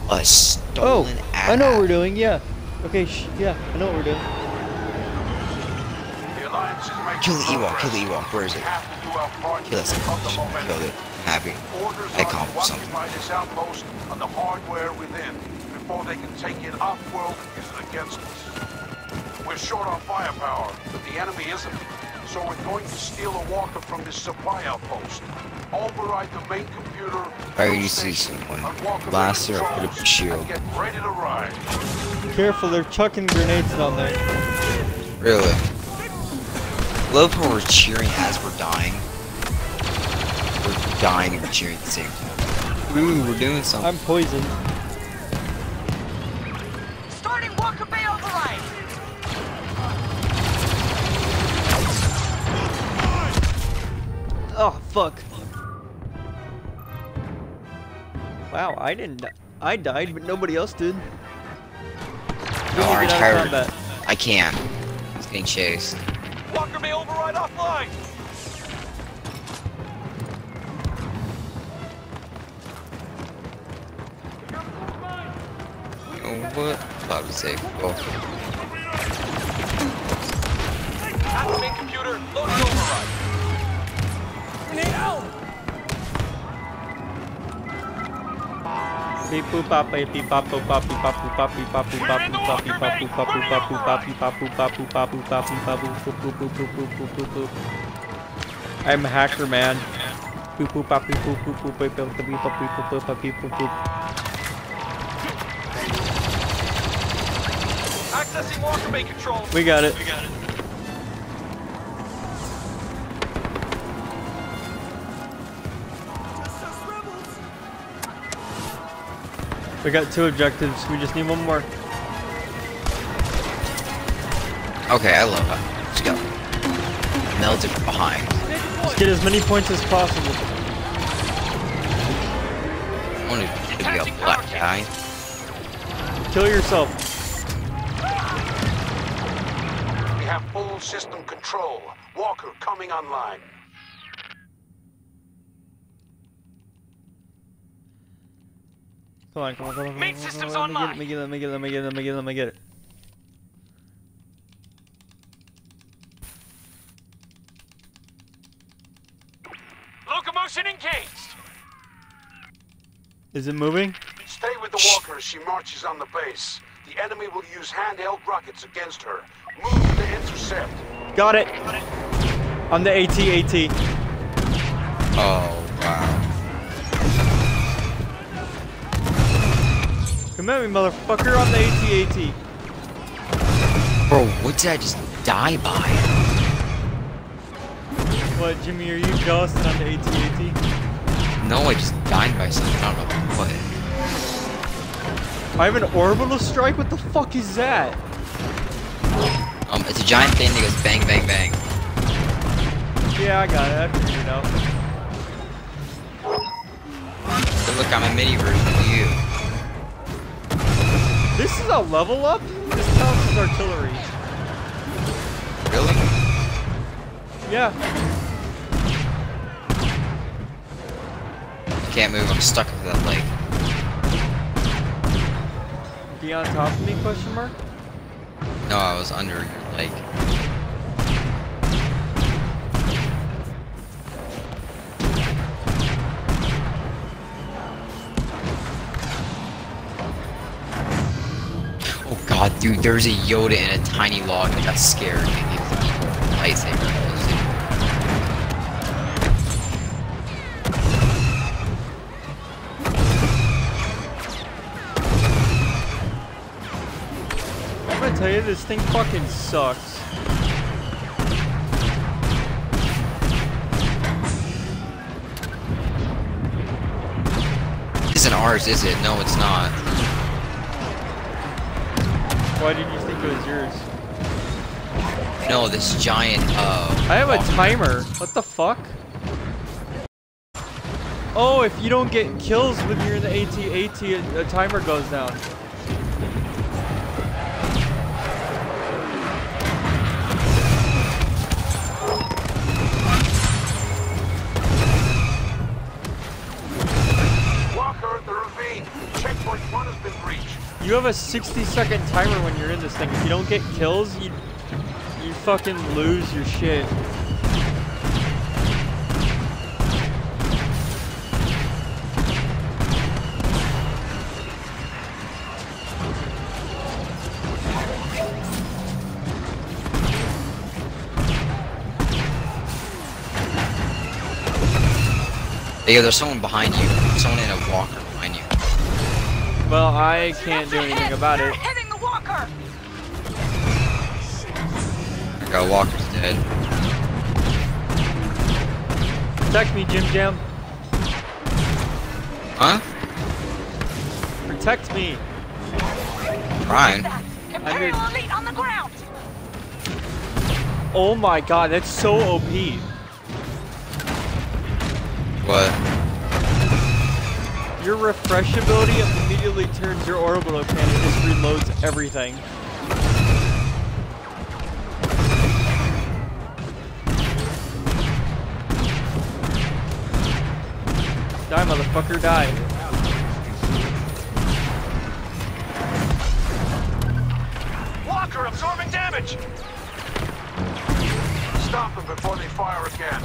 A stolen ass. I know what we're doing, yeah. Okay, yeah, I know what we're doing. Kill the Ewok, kill the Ewok. Where is it? Kill it. Killed it. I'm happy. I accomplished something. This outpost on the hardware within before they can take it off-world and use it against us. We're short on firepower, but the enemy isn't. So we're going to steal a walker from this supply outpost. Override the main computer. I already see someone. Blast her, put up a shield. Get ready to ride. Careful, they're chucking grenades down there. Really? Love how we're cheering as we're dying. We're dying and we're cheering at the same time. Ooh, we're doing something. I'm poisoned. Starting Walker Bay override. Oh, fuck. Wow, I didn't. I died, but nobody else did. No, I'm tired. Combat. I can't. He's getting chased. Walker Bay override offline. Oh, what? Thought it was safe. Oh. Main computer, loading override. Grenade out. Beep boop bop beep beep bop boop bop beep bop boop bop beep bop boop bop boop bop beep bop boop bop boop bop boop bop beep bop boop bop boop bop boop bop beep bop boop boop boop boop boop boop boop boop. I'm a hacker, man. Boop boop bop beep boop boop boop boop boop boop boop boop boop beep boop boop. Accessing Walker Bay control. We got it. We got 2 objectives. We just need 1 more. Okay, I love it. Let's go. Melt it from behind. Let's get as many points as possible. I want to be a black guy. Kill yourself. We have full system control. Walker coming online. Come on, come on, come on. Main system's Let online. me get it. Locomotion engaged. Is it moving? Stay with the walker as she marches on the base. The enemy will use handheld rockets against her. Move to intercept. Got it. On the AT. Oh, wow. Come at me, motherfucker, on the AT. Bro, what did I just die by? What, Jimmy, are you jealous that I'm the AT? No, I just died by something. I don't know what. I have an orbital strike? What the fuck is that? It's a giant thing that goes bang, bang, bang. Yeah, I got it. I figured it out. So look, I'm a mini version of you. This is a level up? This counts as artillery. Really? Yeah. Can't move, I'm stuck with that leg. Be on top of me, question mark? No, I was under your leg. Oh god, dude, there's a Yoda in a tiny log that got scared and gave the lightsaber. I'm gonna tell you, this thing fucking sucks. This isn't ours, is it? No, it's not. Why did you think it was yours? No, this giant, I have a timer. What the fuck? Oh, if you don't get kills when you're in the AT, a timer goes down. Walker at the ravine. Checkpoint 1 is You have a 60-second timer when you're in this thing. If you don't get kills, you fucking lose your shit. Yeah, there's someone behind you. Someone in a walker behind you. Well, I can't do anything about it. Hitting the walker. Okay, walker's dead. Protect me, Jim Jam. Huh? Protect me. Trying. Imperial elite on the ground. Oh my god, that's so OP. What? Your refresh ability immediately turns your orbital cannon and just reloads everything. Die, motherfucker, die. Walker absorbing damage. Stop them before they fire again.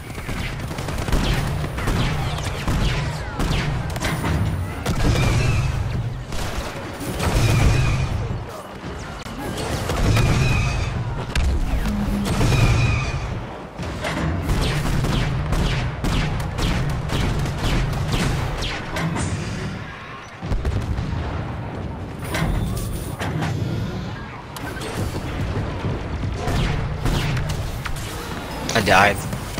I died.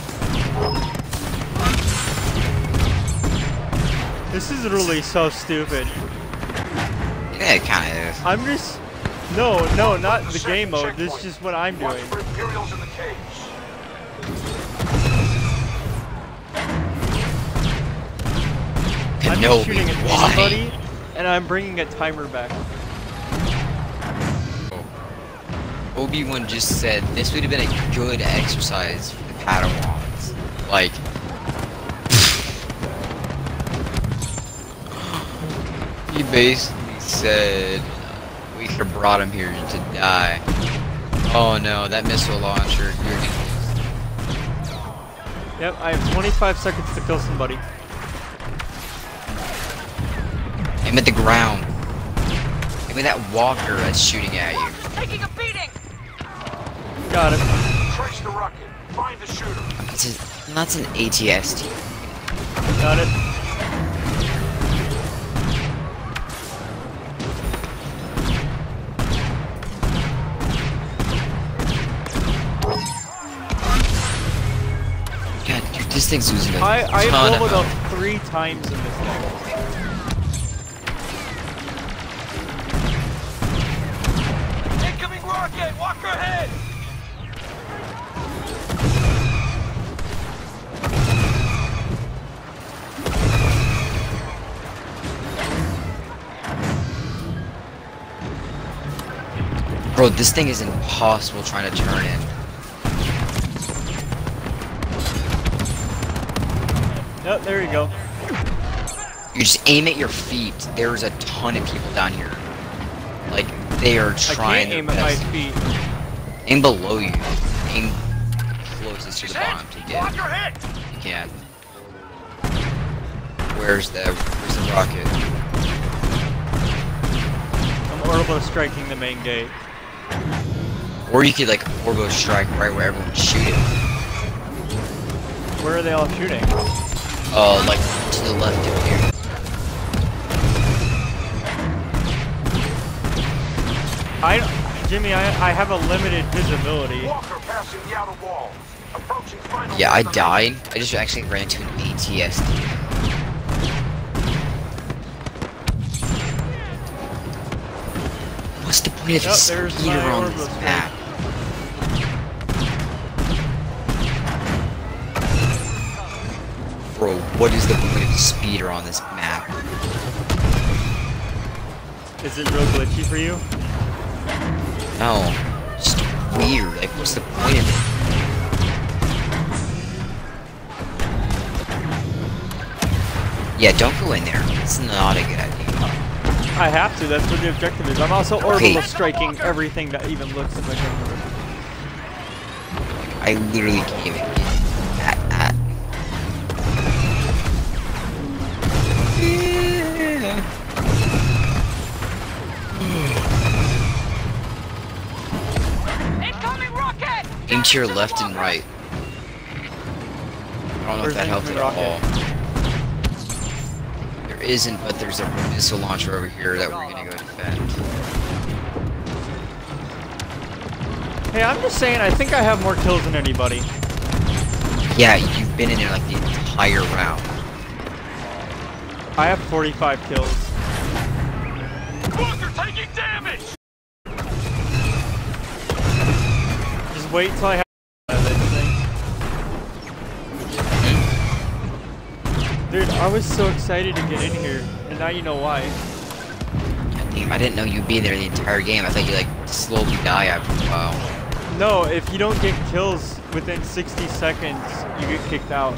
This is really so stupid. Yeah, it kinda is. I'm just... No, not the game mode. This is just what I'm Watch doing. for Imperials in the cage. I'm No, just shooting at why? anybody, and I'm bringing a timer back. Obi-Wan just said this would have been a good exercise for the Padawans. Like, he basically said we could have brought him here to die. Oh no, that missile launcher. You're gonna... Yep, I have 25 seconds to kill somebody. Aim at the ground. Aim at that walker that's shooting at you. Taking a beating. Got it. Trace the rocket. Find the shooter. That's an ATST. Got it. God, dude, this thing's losing a I ton have of leveled health. up 3 times in this thing. Incoming rocket. Walker ahead. Bro, this thing is impossible trying to turn in. Yep, there you go. You just aim at your feet. There's a ton of people down here. Like, they are I trying can't their aim at my best. feet. Aim below you. Aim closest to She's the hit. bottom to get. Walker hit. You can. Where's the rocket? I'm orbital striking the main gate. Or you could like orbital strike right where everyone's shooting. Where are they all shooting? Like to the left of here. Jimmy, I have a limited visibility. Walker passing the outer wall. Approaching final. Yeah, I destination. died. I just actually ran into an ATST. What's the point of Yep, this there's speeder my on orbital this strike. map? Bro, what is the point of the speeder on this map? Is it real glitchy for you? No, just weird. Like, what's the point of it? Yeah, don't go in there. It's not a good idea. I have to. That's what the objective is. I'm also orbital Okay. striking everything that even looks in my game. I literally can't even get that. Incoming rocket! Aim to your left and right. I don't know if that helped at all. There isn't, but there's a missile launcher over here that we're gonna go defend. Hey, I'm just saying, I think I have more kills than anybody. Yeah, you've been in there like the entire round. I have 45 kills. Walker taking damage! Just wait till I have this thing. Dude, I was so excited to get in here, and now you know why. Damn, I didn't know you'd be there the entire game. I thought you like slowly die after a while. No, if you don't get kills within 60 seconds, you get kicked out.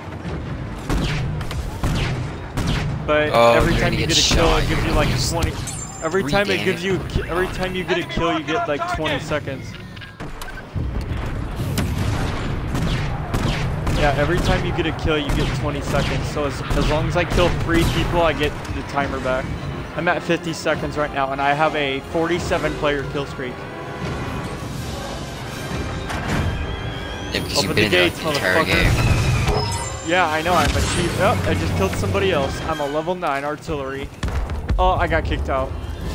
But every time you get a kill, it gives you like 20. Every time it gives you, every time you get a kill, you get like 20 seconds. Yeah, every time you get a kill, you get 20 seconds. So as long as I kill 3 people, I get the timer back. I'm at 50 seconds right now, and I have a 47-player kill streak. Yeah, because Open you've the been in there gates, like the entire motherfucker. game. Yeah, I know, I'm a chief. Oh, I just killed somebody else. I'm a level 9 artillery. Oh, I got kicked out.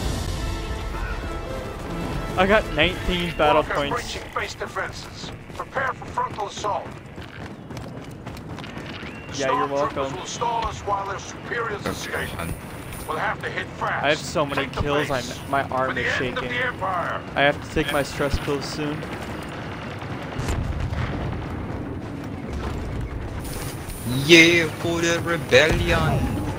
I got 19 battle Walker points. breaching base defenses. Prepare for frontal assault. Yeah, you're Stormtroopers welcome. will stall us while their superiors escape. We'll have to hit fast. I have so many Take the kills, base. my For arm the is end of shaking. the Empire. I have to take my stress pills soon. Yeah, for the rebellion.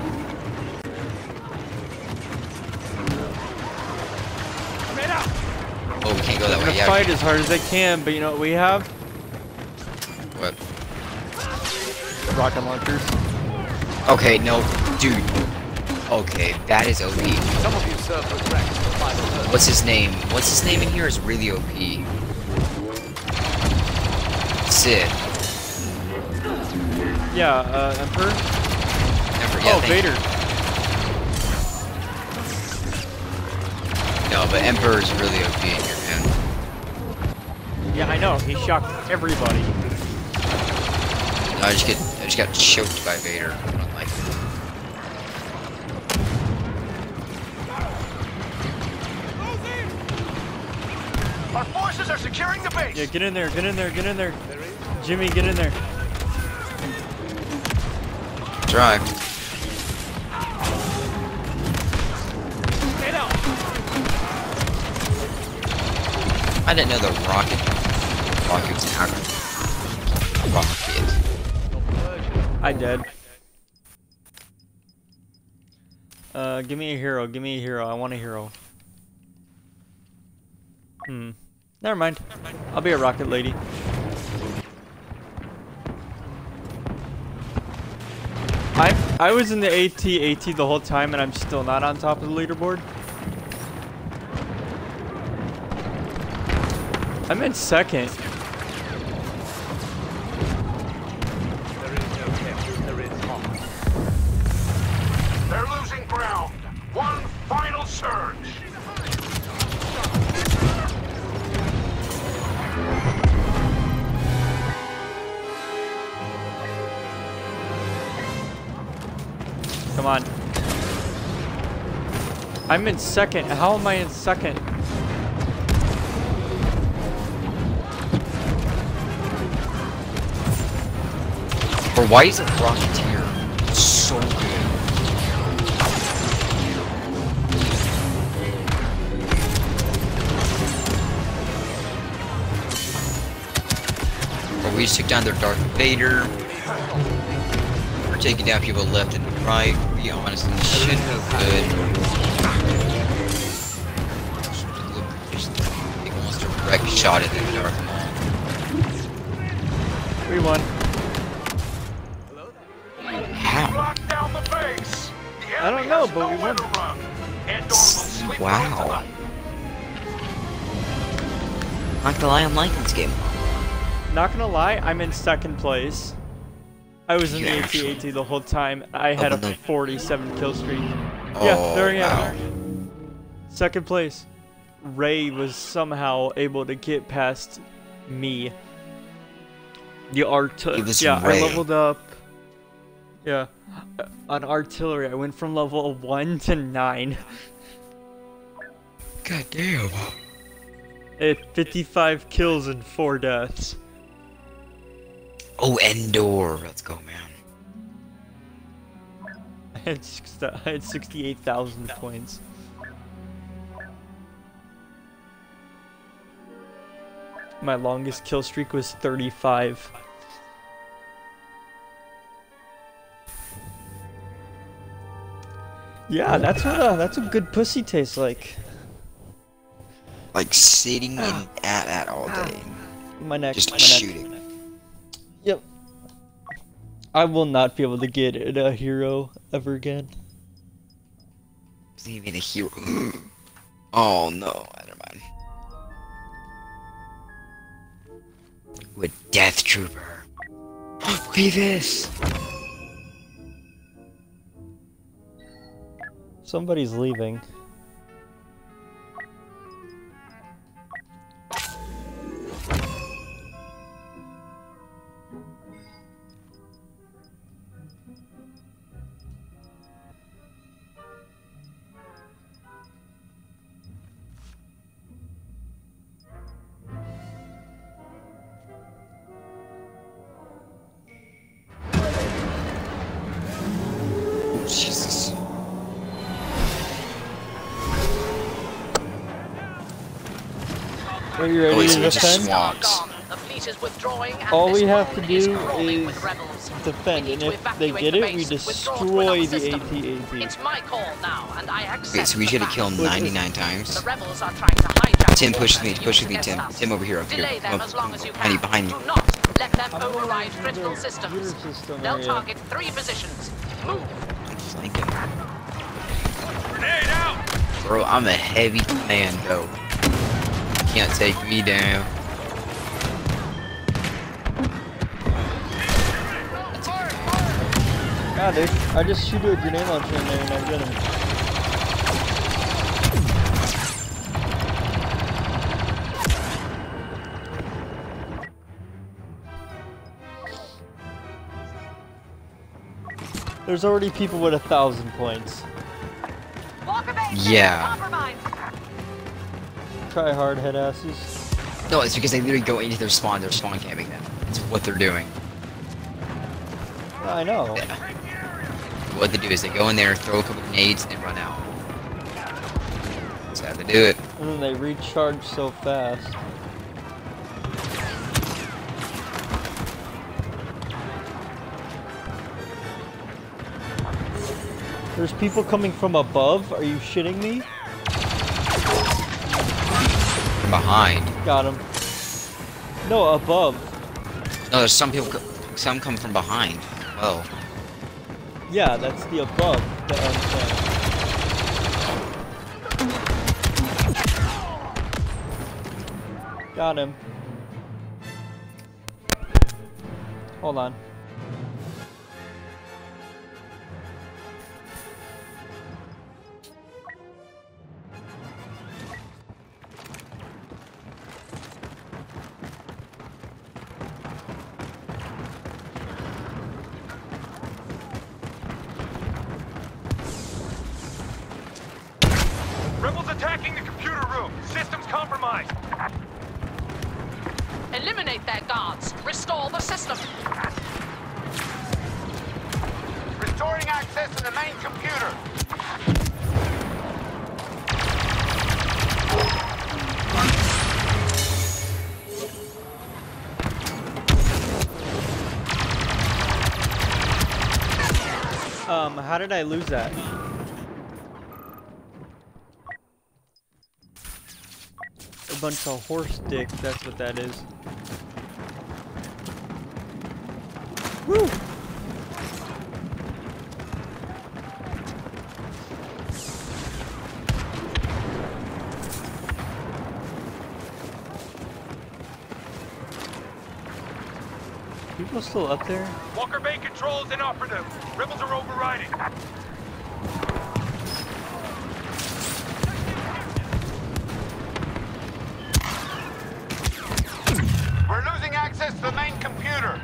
Oh, we can't go that I'm way. gonna Yeah. fight as hard as I can, but you know what we have? What? Rocket launchers. Okay, no, dude. Okay, that is OP. Some of you serve regret for final purpose. What's his name? What's his name in here is really OP. Sid. Yeah, Emperor? Never, yeah, Oh, thank Vader. you. No, but Emperor is really OP in here, man. Yeah, I know. He shocked everybody. No, I just got choked by Vader. I don't like it. Our forces are securing the base. Yeah, get in there, get in there, get in there. Jimmy, get in there. Try. Get out. I didn't know the rocket was an rocket. I dead. Give me a hero, give me a hero. I want a hero. Never mind. I'll be a rocket lady. I was in the AT the whole time and I'm still not on top of the leaderboard. I'm in second. They're losing ground. One final surge. Come on. I'm in second. How am I in second? Or why is the Rocketeer so good? Or we just took down their Darth Vader. We're taking down people left and right. To be honest, this shit look good. Just take almost a direct shot at the Darth Maul. We won. How? Lock down the base. The I don't enemy know, has but we nowhere won. to run. Endor will sleep well Wow. tonight. Not gonna lie, I'm liking this game. Not gonna lie, I'm in second place. I was in You the actually- AT-AT the whole time. I had a no. 47 kill streak. Oh, Yeah, there I wow. am. Second place. Ray was somehow able to get past me. The It was yeah, Ray. I leveled up. Yeah, on artillery, I went from level 1 to 9. God damn. I had 55 kills and 4 deaths. Oh, Endor. Let's go, man. I had 68,000 points. My longest kill streak was 35. Yeah, that's what good pussy tastes like. Like sitting in at that all day. My neck. Just my neck. shooting. Yep. I will not be able to get a hero ever again. Isn't even a hero. Oh no, never mind. With Death Trooper. Look at this. Somebody's leaving. Oh, Jesus. Are you ready Oh, to so it just defend? swaps. The fleet is withdrawing and All we this have to world is do crawling is with rebels. defend, We need and to if they evacuate get the it, we base, withdraw to destroy another the system. AT-AT. It's my call now, and I accept Wait, so we the should have fact. killed Which is- 99 times? The rebels are trying to hijack Tim, the push water me, and push use with me, against Tim. us. Tim, over here, over Delay here. them as long as you Behind you, can. behind you. Do not let them I'm going override to critical the systems. computer system They'll area. target 3 positions. Move. I'm flanking. Grenade out! Bro, I'm a heavy commando. Can't take me down. Yeah, dude. I just shoot a grenade launcher in there and I get him. There's already people with 1,000 points. Walker base. Yeah. Compromise. Try hard, head asses. No, it's because they literally go into their spawn. They're spawn camping them. It's what they're doing. I know. Yeah. What they do is they go in there, throw a couple grenades, and run out. That's how they do it. And then they recharge so fast. There's people coming from above. Are you shitting me? From behind. Got him. No, above. No, there's some people. Some come from behind. Oh. Yeah, that's the above that I'm saying. Got him. Hold on. Rebels attacking the computer room. Systems compromised. Eliminate their guards. Restore the system. Restoring access to the main computer. How did I lose that? A bunch of horse dick, that's what that is. Woo! people still up there? Walker Bay control is inoperative. Rebels are overriding. We're losing access to the main computer.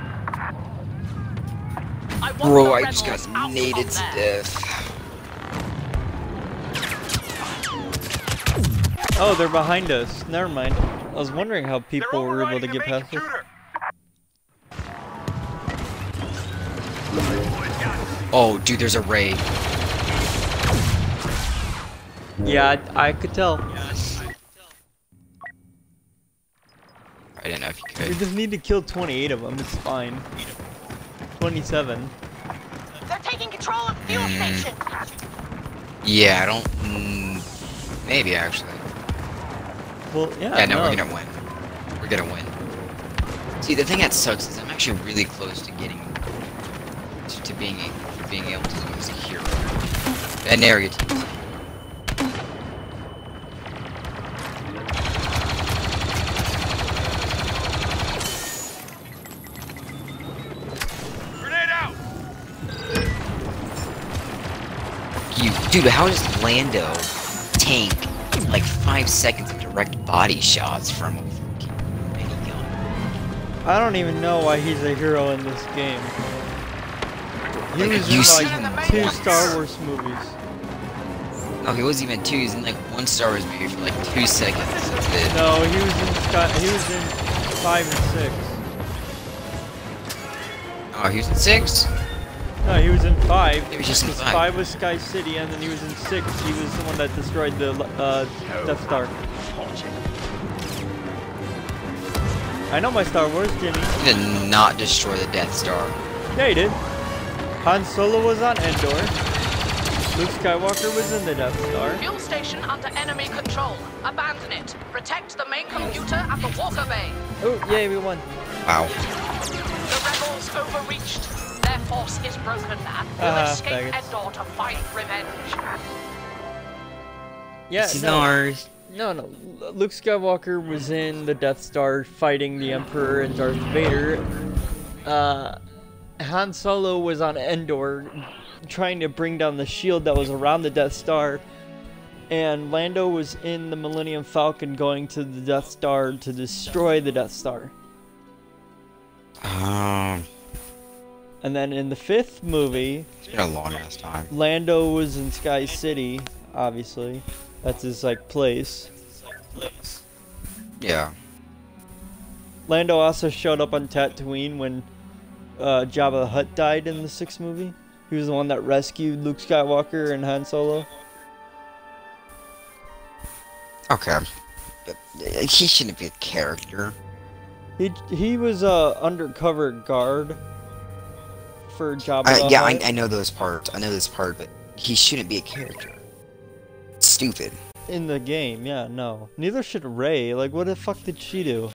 I want Bro, the I just rebels got out naded of to there. death. Oh, they're behind us. Never mind. I was wondering how people were able to get past us. Oh, dude, there's a raid. Yeah, I could tell. I didn't know if you We could. just need to kill 28 of them. It's fine. 27. They're taking control of the fuel station. Yeah, I don't. Maybe actually. Well, yeah. Yeah, no, we're gonna win. We're gonna win. See, the thing that sucks is I'm actually really close to getting to being able to use a hero. An area team. Grenade out! Dude, how does Lando tank like 5 seconds of direct body shots from a fucking minigun? I don't even know why he's a hero in this game. He Like, was you in see like him 2 once. Star Wars movies. No, he wasn't even 2. He was in like 1 Star Wars movie for like 2 seconds. That's it. No, he was in 5 and 6. Oh, he was in 6? No, he was in 5. He was just in because 5. 5 was Sky City, and then he was in 6. He was the one that destroyed the Death Star. I know my Star Wars, Jimmy. He did not destroy the Death Star. Yeah, he did. Han Solo was on Endor. Luke Skywalker was in the Death Star. Fuel station under enemy control. Abandon it. Protect the main computer at the Walker Bay. Oh, yay, we won. Wow. The rebels overreached. Their force is broken and will escape faggots. Endor to find revenge. Yeah, This is no. ours. No. Luke Skywalker was in the Death Star fighting the Emperor and Darth Vader. Han Solo was on Endor trying to bring down the shield that was around the Death Star. And Lando was in the Millennium Falcon going to the Death Star to destroy the Death Star. Um, And then in the 5th movie, it's been a long ass time. Lando was in Sky City, obviously. That's his, like, place. Yeah. Lando also showed up on Tatooine when Jabba the Hutt died in the 6th movie. He was the one that rescued Luke Skywalker and Han Solo. Okay. But he shouldn't be a character. He was a undercover guard for Jabba the Yeah, Hutt. I know those parts. I know this part, but he shouldn't be a character. Stupid. In the game, yeah, no. Neither should Rey. Like, what the fuck did she do?